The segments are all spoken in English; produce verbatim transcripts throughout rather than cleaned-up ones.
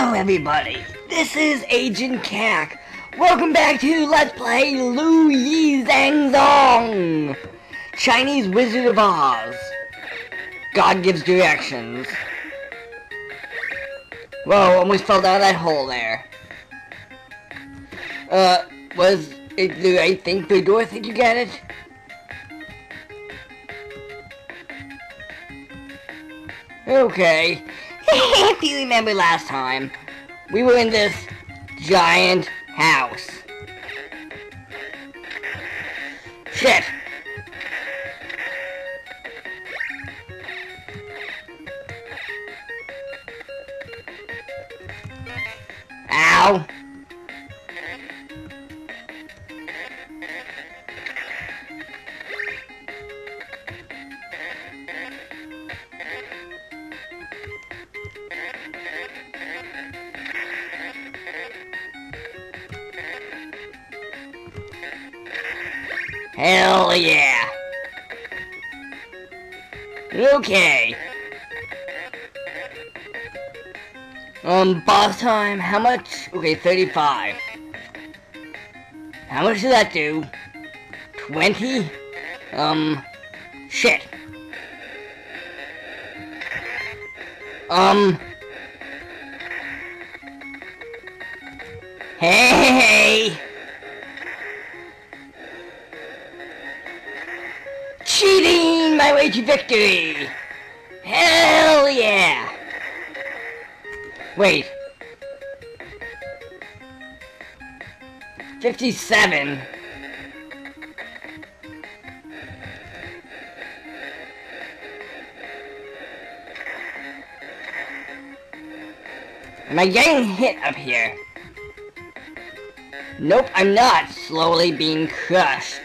Hello everybody, this is Agent Cack. Welcome back to Let's Play Lu Yi Zhang Zhong, Chinese Wizard of Oz. God gives directions. Whoa, almost fell down that hole there. Uh, was it the right thing for the door? Think you get it? Okay. If you remember last time, we were in this giant house. Shit! Ow! Hell yeah! Okay. Um, boss time, how much? Okay, thirty-five. How much did that do? twenty? Um, shit. Um. Hey! Cheating my way to victory! Hell yeah! Wait. fifty-seven. Am I getting hit up here? Nope, I'm not slowly being crushed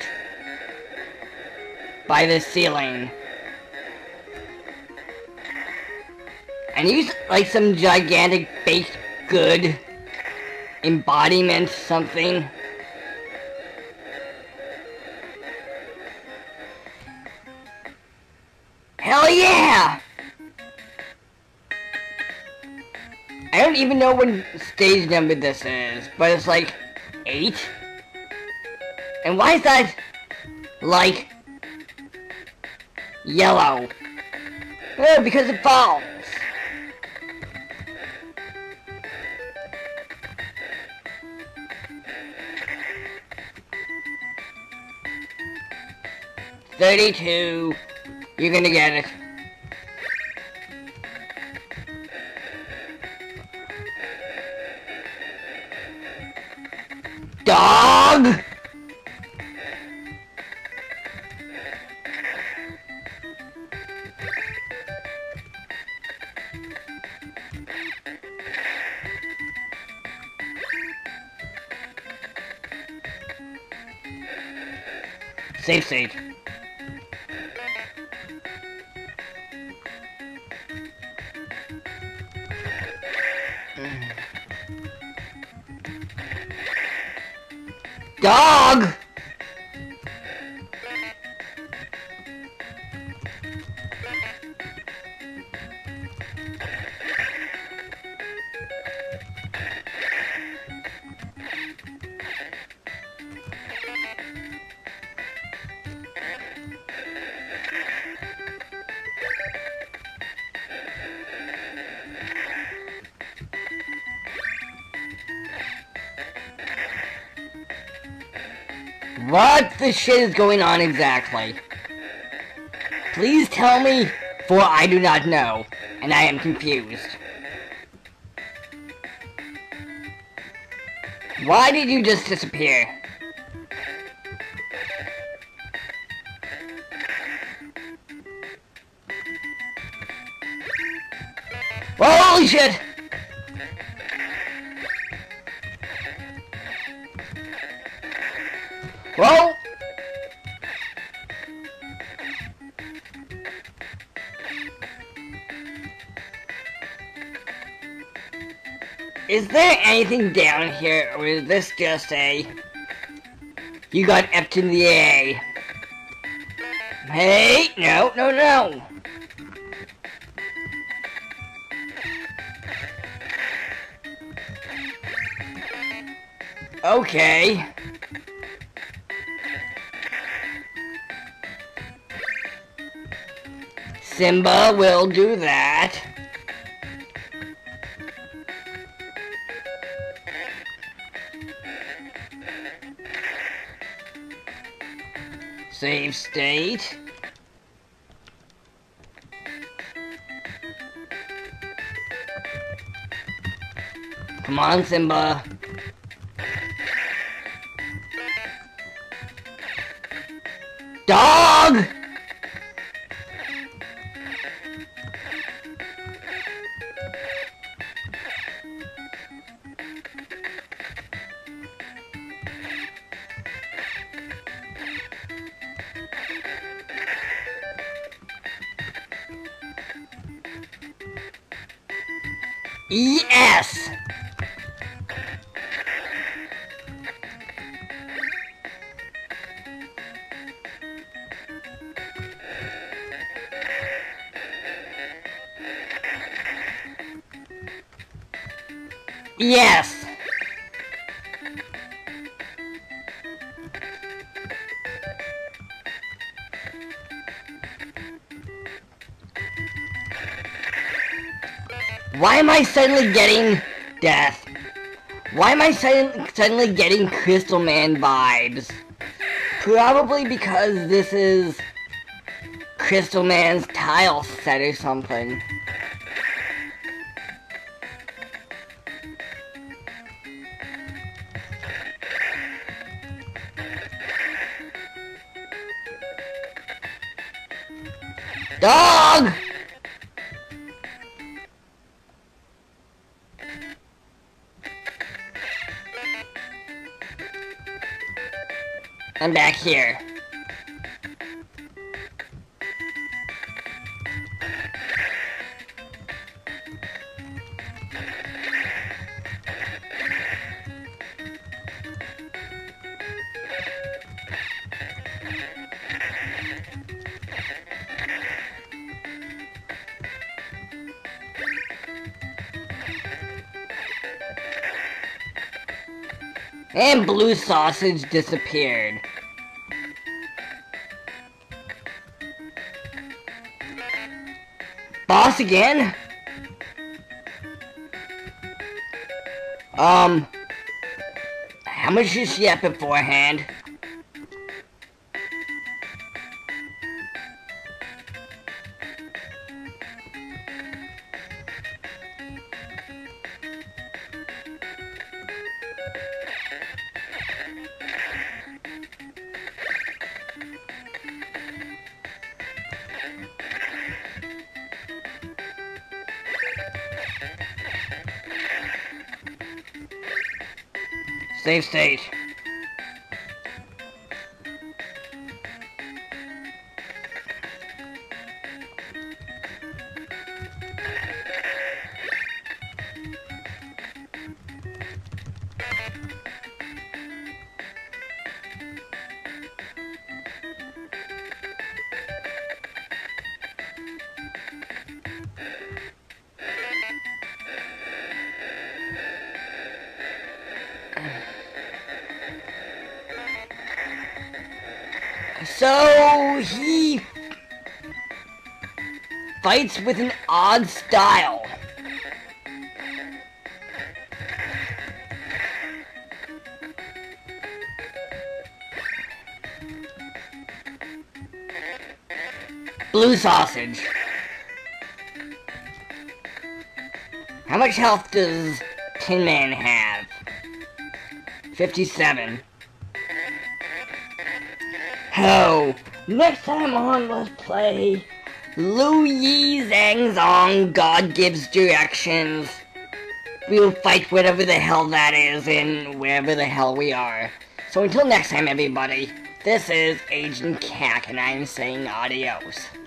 by the ceiling. And use like some gigantic baked good embodiment something. Hell yeah! I don't even know what stage number this is, but it's like eight? And why is that like yellow? Oh, because it falls. thirty-two. You're gonna get it. Dog! Safe state. Dog! What the shit is going on exactly? Please tell me, for I do not know, and I am confused. Why did you just disappear? Holy shit! Whoa! Is there anything down here, or is this just a... You got F in the A? Hey! No, no, no! Okay. Simba will do that. Save state. Come on, Simba. Dog! E S. Yes. Why am I suddenly getting death? Why am I sudden, suddenly getting Crystal Man vibes? Probably because this is Crystal Man's tile set or something. Dog! I'm back here. And Blue Sausage disappeared. Boss again? Um, how much did she have beforehand? Save state. So he fights with an odd style. Blue Sausage. How much health does Tin Man have? fifty-seven. Oh, next time on Let's Play Lu Yi Zhang Zong, God Gives Directions. We'll fight whatever the hell that is in wherever the hell we are. So until next time, everybody, this is Agent Cack, and I'm saying adios.